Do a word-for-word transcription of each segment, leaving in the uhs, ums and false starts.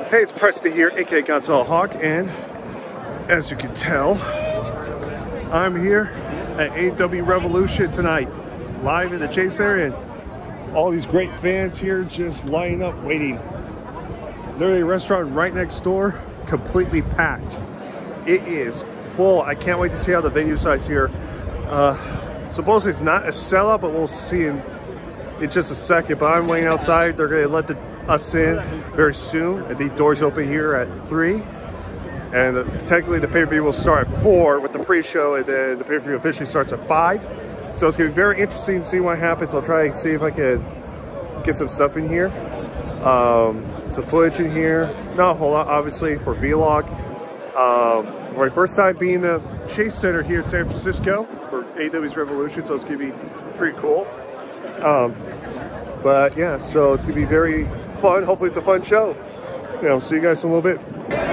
Hey, it's Presby here, aka Gonzalo Hawk, and as you can tell, I'm here at A E W Revolution tonight, live in the Chase area, and all these great fans here just lining up, waiting. Literally, a restaurant right next door, completely packed. It is full. I can't wait to see how the venue size here. Uh, supposedly it's not a sellout, but we'll see in, in just a second. But I'm waiting outside. They're going to let the us in very soon. And the doors open here at three, and uh, technically the pay-per-view will start at four with the pre-show, and then the pay-per-view officially starts at five. So it's gonna be very interesting to see what happens. I'll try to see if I can get some stuff in here, um, some footage in here. Not a whole lot, obviously, for vlog. Um, for my first time being in the Chase Center here in San Francisco for A E W's Revolution, so it's gonna be pretty cool. Um, but yeah, so it's gonna be very fun. Hopefully it's a fun show. Yeah, I'll see you guys in a little bit.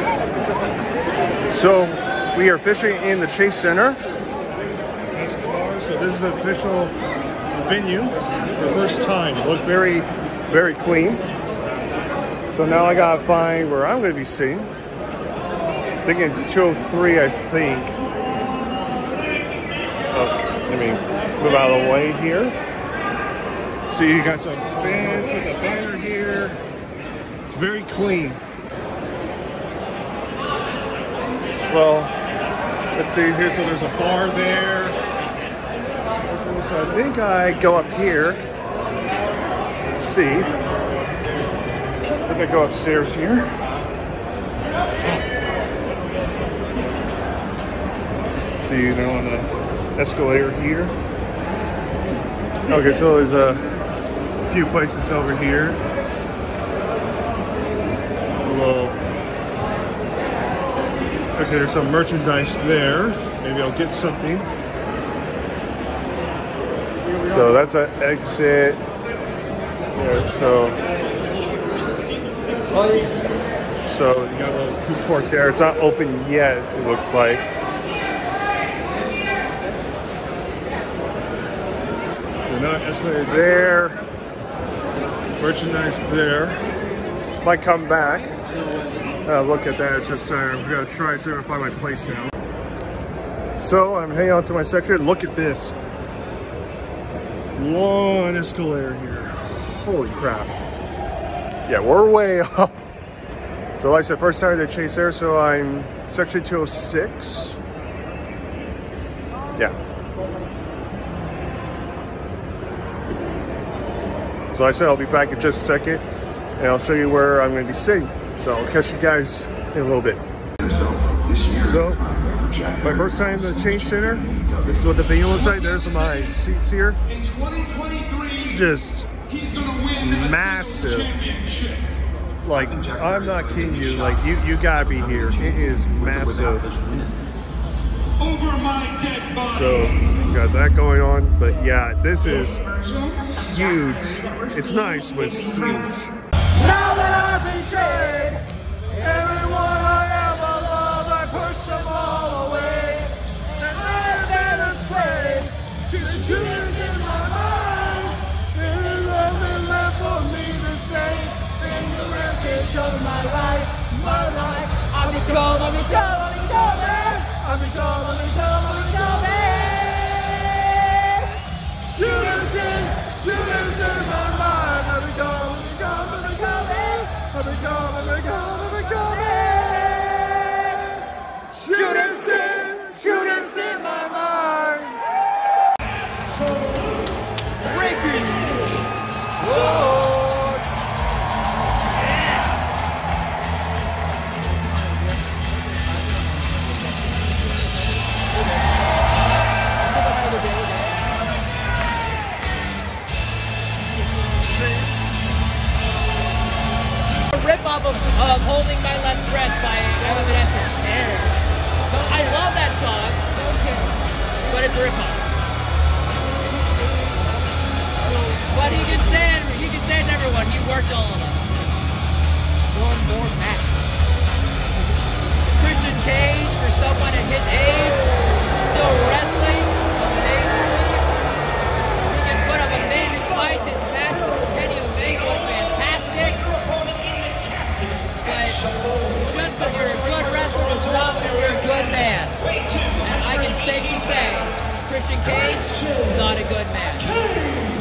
So we are officially in the Chase Center. So this is the official venue for the first time. It looked very, very clean. So now I gotta find where I'm gonna be sitting. Thinking two oh three, I think. Oh, let me move out of the way here. So you got some fans with a banner here. It's very clean. Well, let's see here. So there's a bar there. So I think I go up here. Let's see. I think I go upstairs here. See, you know, on the escalator here. Okay, so there's a few places over here. A little. Okay, there's some merchandise there. Maybe I'll get something. So that's an exit. Yeah, so, so you got a little food court there. It's not open yet, it looks like. Another escalator there. Merchandise there. Might come back. Uh, look at that. It's just uh, I'm gonna try to see if I can find my place now. So I'm heading on to my section. Look at this. Long escalator here. Holy crap. Yeah, we're way up. So like I said, first time to Chase there, so I'm section two oh six. Yeah. So like I said, I'll be back in just a second, and I'll show you where I'm going to be sitting. So I'll catch you guys in a little bit. So, my first time in the Chase Center. This is what the venue looks like. There's my seats here. Just massive. Like, I'm not kidding you. Like, you, you gotta be here. It is massive. So, got that going on. But yeah, this is huge. It's nice, but it's huge. Now that I've betrayed everyone I ever loved, I push them all away. And I've been a slave to the Judas in my mind. There is nothing left for me to say. In the wreckage of my life, my life, I become, I become, I become, I become, I become, I become. Judas in, Judas in my mind, I become, I become, I become. I become, I become, I become it. Shoot us in, shoot us in my mind. So breaking news. Whoa. Rip-off of, of Holding My Left Breath by Evanescence. So I love that song, but it's a rip-off. But he can say it, he can say it to everyone, he worked all of us. One more match. Christian Cage, for someone at his age, still wrestling amazingly. He can put up amazing fights, his match with Kenny Omega was fantastic. But And I can safely say, Christian Cage is not a good man.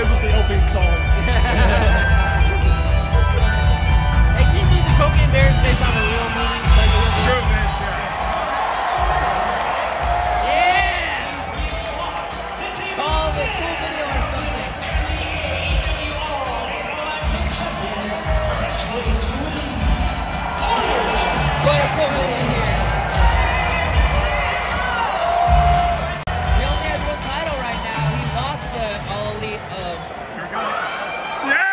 This is the opening song. Hey, can you believe the Cocaine Bear is based on a real movie? Like a real True, movie? bitch, yeah. Yeah! Call the cool video or something. What a cool video here. He only has one title right now. He lost the All Elite of. Here we go. Yeah!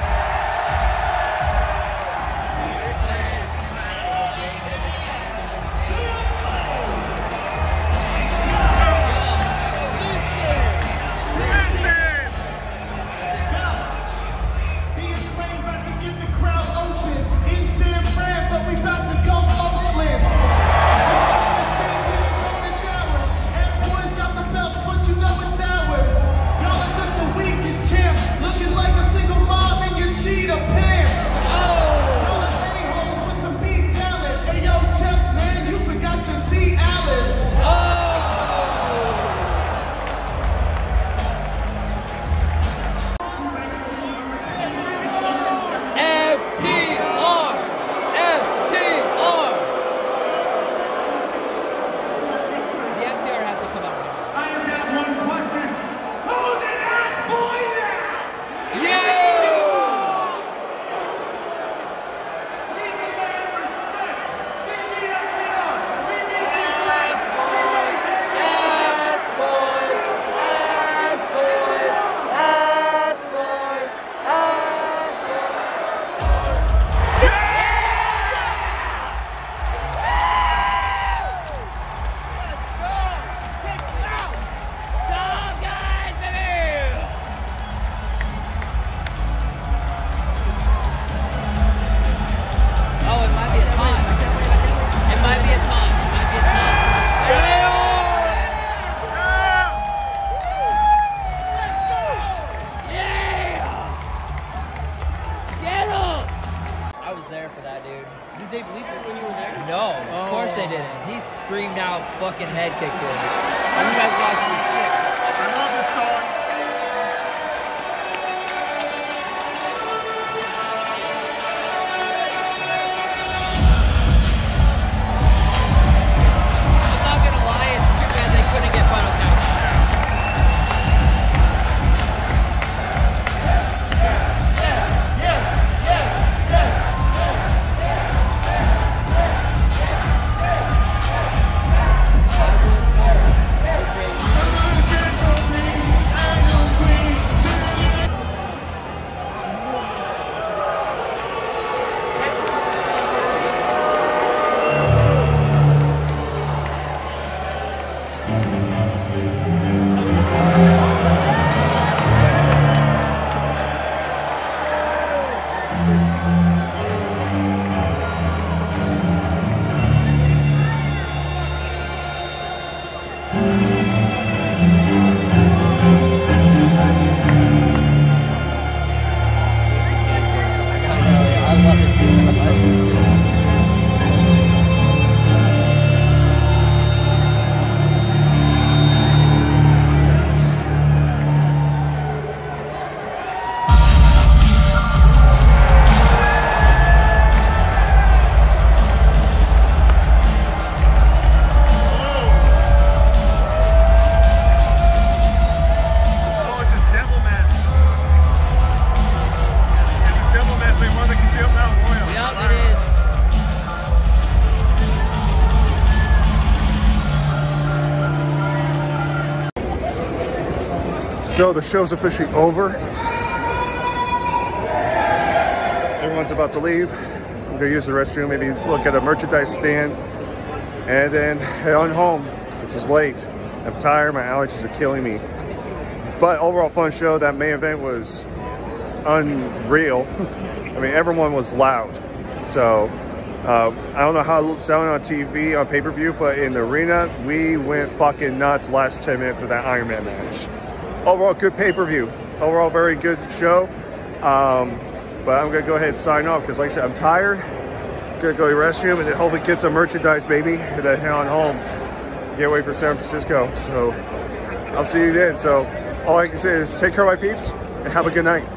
Did they bleep it when you were there? No, of oh. course they didn't. He screamed out, fucking head kicked him. You guys lost your shit. I love this song. I'm not gonna lie, it's too bad they couldn't get Final Countdown. So the show's officially over. Everyone's about to leave. We'll go use the restroom, maybe look at a merchandise stand, and then head on home. This is late. I'm tired, my allergies are killing me. But overall fun show. That main event was unreal. I mean, everyone was loud. So uh, I don't know how it sounded on T V, on pay-per-view, but in the arena, we went fucking nuts last ten minutes of that Iron Man match. Overall, good pay-per-view. Overall, very good show. Um, but I'm gonna go ahead and sign off because, like I said, I'm tired. I'm gonna go to the restroom and then hopefully get some merchandise, baby, and then head on home. Get away for San Francisco. So I'll see you then. So all I can say is take care of my peeps, and have a good night.